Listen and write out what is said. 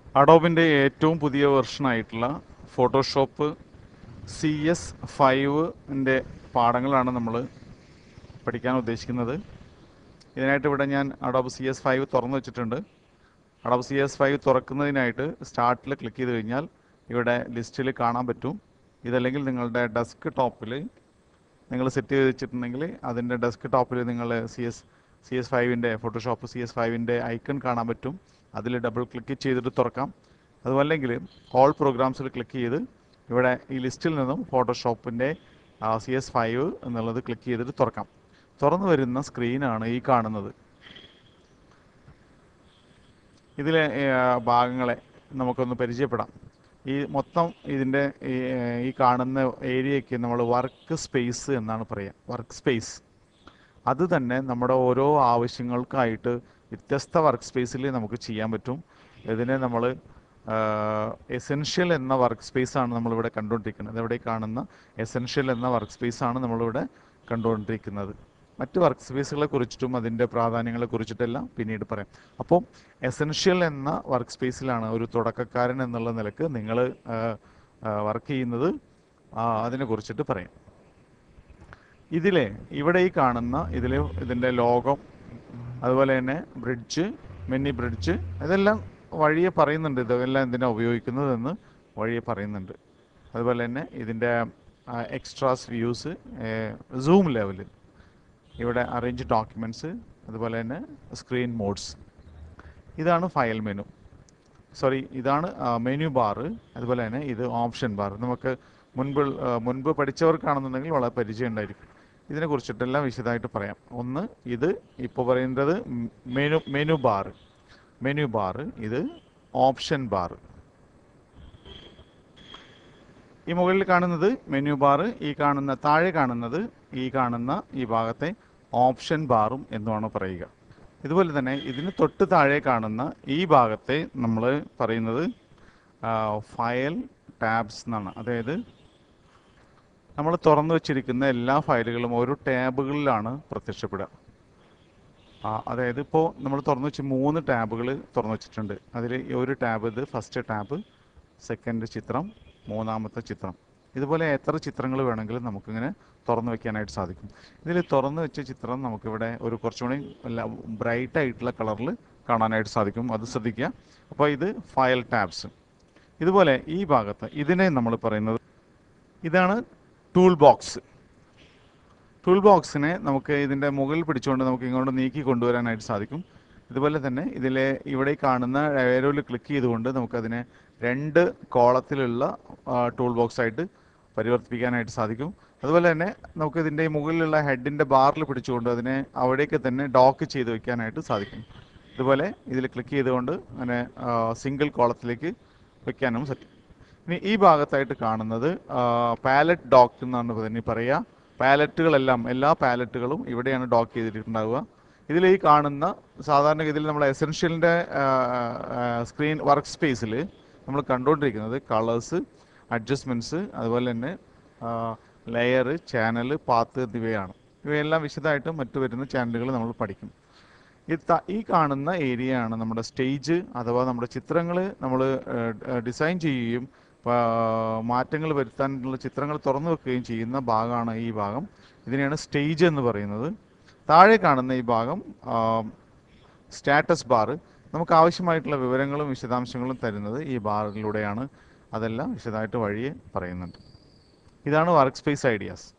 അഡോബിൻ്റെ ഏറ്റവും പുതിയ വെർഷനായിട്ടുള്ള ഫോട്ടോഷോപ്പ് CS5-ൻ്റെ പാഠങ്ങളാണ് നമ്മൾ പഠിക്കാൻ ഉദ്ദേശിക്കുന്നത്. ഇതിനായിട്ട് ഇവിടെ ഞാൻ അഡോബ് CS5 തുറന്നു വെച്ചിട്ടുണ്ട്. അഡോബ് CS5 തുറക്കുന്നതിനായിട്ട് സ്റ്റാർട്ടിൽ ക്ലിക്ക് ചെയ്ത് കഴിഞ്ഞാൽ ഇവിടെ ലിസ്റ്റിൽ കാണാൻ പറ്റും. ഇതല്ലെങ്കിൽ നിങ്ങളുടെ ഡെസ്ക് ടോപ്പിൽ നിങ്ങൾ സെറ്റ് ചെയ്ത് വെച്ചിട്ടുണ്ടെങ്കിൽ അതിൻ്റെ ഡെസ്ക് ടോപ്പിൽ നിങ്ങൾ CS5-ൻ്റെ ഫോട്ടോഷോപ്പ് CS5-ൻ്റെ ഐക്കൺ കാണാൻ പറ്റും. അതിൽ ഡബിൾ ക്ലിക്ക് ചെയ്തിട്ട് തുറക്കാം. അതുമല്ലെങ്കിൽ ഓൾ പ്രോഗ്രാംസിൽ ക്ലിക്ക് ചെയ്ത് ഇവിടെ ഈ ലിസ്റ്റിൽ നിന്നും ഫോട്ടോഷോപ്പിൻ്റെ CS5 എന്നുള്ളത് ക്ലിക്ക് ചെയ്തിട്ട് തുറക്കാം. തുറന്നു വരുന്ന സ്ക്രീനാണ് ഈ കാണുന്നത്. ഇതിലെ ഭാഗങ്ങളെ നമുക്കൊന്ന് പരിചയപ്പെടാം. ഈ മൊത്തം ഇതിൻ്റെ ഈ കാണുന്ന ഏരിയയ്ക്ക് നമ്മൾ വർക്ക് സ്പേസ് എന്നാണ് പറയുക. വർക്ക് സ്പേസ് അത് തന്നെ നമ്മുടെ ഓരോ ആവശ്യങ്ങൾക്കായിട്ട് വ്യത്യസ്ത വർക്ക് സ്പേസിൽ നമുക്ക് ചെയ്യാൻ പറ്റും. ഇതിനെ നമ്മൾ എസെൻഷ്യൽ എന്ന വർക്ക് സ്പേസാണ് നമ്മളിവിടെ കണ്ടുകൊണ്ടിരിക്കുന്നത്. ഇവിടെ കാണുന്ന എസെൻഷ്യൽ എന്ന വർക്ക് സ്പേസാണ് നമ്മളിവിടെ കണ്ടുകൊണ്ടിരിക്കുന്നത്. മറ്റ് വർക്ക് സ്പേസുകളെ കുറിച്ചിട്ടും അതിൻ്റെ പ്രാധാന്യങ്ങളെ കുറിച്ചിട്ടെല്ലാം പിന്നീട് പറയാം. അപ്പോൾ എസെൻഷ്യൽ എന്ന വർക്ക് സ്പേസിലാണ് ഒരു തുടക്കക്കാരൻ എന്നുള്ള നിലക്ക് നിങ്ങൾ വർക്ക് ചെയ്യുന്നത്. അതിനെ കുറിച്ചിട്ട് പറയാം. ഇവിടെ ഈ കാണുന്ന ഇതിൻ്റെ ലോഗം, അതുപോലെ തന്നെ ബ്രിഡ്ജ്, മിനി ബ്രിഡ്ജ്, ഇതെല്ലാം വഴിയെ പറയുന്നുണ്ട്. ഇതെല്ലാം എന്തിനാണ് ഉപയോഗിക്കുന്നതെന്ന് വഴിയെ പറയുന്നുണ്ട്. അതുപോലെ തന്നെ ഇതിൻ്റെ എക്സ്ട്രാസ് വ്യൂസ്, സൂം ലെവൽ, ഇവിടെ അറേഞ്ച് ഡോക്യുമെൻറ്റ്സ്, അതുപോലെ തന്നെ സ്ക്രീൻ മോഡ്സ്. ഇതാണ് ഫയൽ മെനു, ഇതാണ് മെനു ബാർ. അതുപോലെ തന്നെ ഇത് ഓപ്ഷൻ ബാർ. നമുക്ക് മുൻപ് പഠിച്ചവർക്കാണെന്നുണ്ടെങ്കിൽ വളരെ പരിചയം ഉണ്ടായിരിക്കും. ഇതിനെക്കുറിച്ചിട്ടെല്ലാം വിശദമായിട്ട് പറയാം. ഒന്ന്, ഇത് ഇപ്പോൾ പറയുന്നത് മെനു ബാർ, ഇത് ഓപ്ഷൻ ബാർ. ഈ മുകളിൽ കാണുന്നത് മെനു ബാർ, താഴെ കാണുന്നത് ഈ ഭാഗത്തെ ഓപ്ഷൻ ബാറും എന്നുമാണ് പറയുക. ഇതുപോലെ തന്നെ ഇതിന് തൊട്ട് താഴെ കാണുന്ന ഈ ഭാഗത്തെ നമ്മൾ പറയുന്നത് ഫയൽ ടാബ്സ് എന്നാണ്. അതായത് നമ്മൾ തുറന്നു വെച്ചിരിക്കുന്ന എല്ലാ ഫയലുകളും ഓരോ ടാബുകളിലാണ് പ്രത്യക്ഷപ്പെടുക. അതായത് ഇപ്പോൾ നമ്മൾ തുറന്നു വെച്ച് 3 ടാബുകൾ തുറന്നു വെച്ചിട്ടുണ്ട്. അതിൽ ഒരു ടാബ്, ഇത് ഫസ്റ്റ് ടാബ്, സെക്കൻഡ് ചിത്രം, മൂന്നാമത്തെ ചിത്രം. ഇതുപോലെ എത്ര ചിത്രങ്ങൾ വേണമെങ്കിലും നമുക്കിങ്ങനെ തുറന്നു വെക്കാനായിട്ട് സാധിക്കും. ഇതിൽ തുറന്നു വെച്ച ചിത്രം നമുക്കിവിടെ ഒരു കുറച്ചുകൂടി ബ്രൈറ്റ് ആയിട്ടുള്ള കളറിൽ കാണാനായിട്ട് സാധിക്കും. അത് ശ്രദ്ധിക്കുക. അപ്പോൾ ഇത് ഫയൽ ടാബ്സ്. ഇതുപോലെ ഈ ഭാഗത്ത് ഇതിനെ നമ്മൾ പറയുന്നത്, ഇതാണ് ടൂൾ ബോക്സ്. ടൂൾ ബോക്സിനെ നമുക്ക് ഇതിൻ്റെ മുകളിൽ പിടിച്ചുകൊണ്ട് നമുക്ക് ഇങ്ങോട്ട് നീക്കി കൊണ്ടുവരാനായിട്ട് സാധിക്കും. ഇതുപോലെ തന്നെ ഇവിടെ കാണുന്ന ഏരോയിൽ ക്ലിക്ക് ചെയ്തുകൊണ്ട് നമുക്കതിനെ 2 കോളത്തിലുള്ള ടൂൾ ബോക്സ് ആയിട്ട് പരിവർത്തിപ്പിക്കാനായിട്ട് സാധിക്കും. അതുപോലെ തന്നെ നമുക്ക് ഇതിൻ്റെ മുകളിലുള്ള ഹെഡിൻ്റെ ബാറിൽ പിടിച്ചുകൊണ്ട് അതിനെ അവിടേക്ക് തന്നെ ഡോക്ക് ചെയ്ത് വെക്കാനായിട്ട് സാധിക്കും. ഇതുപോലെ ഇതിൽ ക്ലിക്ക് ചെയ്തുകൊണ്ട് അങ്ങനെ സിംഗിൾ കോളത്തിലേക്ക് വെക്കാനും സാധിക്കും. ഇനി ഈ ഭാഗത്തായിട്ട് കാണുന്നത് പാലറ്റ് ഡോക്ക് എന്നാണ് തന്നെ പറയുക. എല്ലാ പാലറ്റുകളും ഇവിടെയാണ് ഡോക്ക് ചെയ്തിട്ടുണ്ടാവുക. ഇതിൽ ഈ കാണുന്ന സാധാരണഗതിയിൽ നമ്മൾ എസെൻഷ്യലിൻ്റെ സ്ക്രീൻ വർക്ക് സ്പേസിൽ നമ്മൾ കണ്ടുകൊണ്ടിരിക്കുന്നത് കളേഴ്സ്, അഡ്ജസ്റ്റ്മെൻറ്റ്സ്, അതുപോലെ തന്നെ ലെയർ, ചാനൽ, പാത്ത് എന്നിവയാണ്. ഇവയെല്ലാം വിശദമായിട്ട് മറ്റു വരുന്ന ചാനലുകൾ നമ്മൾ പഠിക്കും. ഈ കാണുന്ന ഏരിയ ആണ് നമ്മുടെ സ്റ്റേജ്, അഥവാ നമ്മുടെ ചിത്രങ്ങൾ നമ്മൾ ഡിസൈൻ ചെയ്യുകയും മാറ്റങ്ങൾ വരുത്താനുള്ള ചിത്രങ്ങൾ തുറന്നു വെക്കുകയും ചെയ്യുന്ന ഭാഗമാണ് ഈ ഭാഗം. ഇതിനെയാണ് സ്റ്റേജ് എന്ന് പറയുന്നത്. താഴെ കാണുന്ന ഈ ഭാഗം സ്റ്റാറ്റസ് ബാർ. നമുക്ക് ആവശ്യമായിട്ടുള്ള വിവരങ്ങളും വിശദാംശങ്ങളും തരുന്നത് ഈ ബാറിലൂടെയാണ്. അതെല്ലാം വിശദമായിട്ട് വഴിയെ പറയുന്നുണ്ട്. ഇതാണ് വർക്ക് സ്പേസ് ഐഡിയാസ്.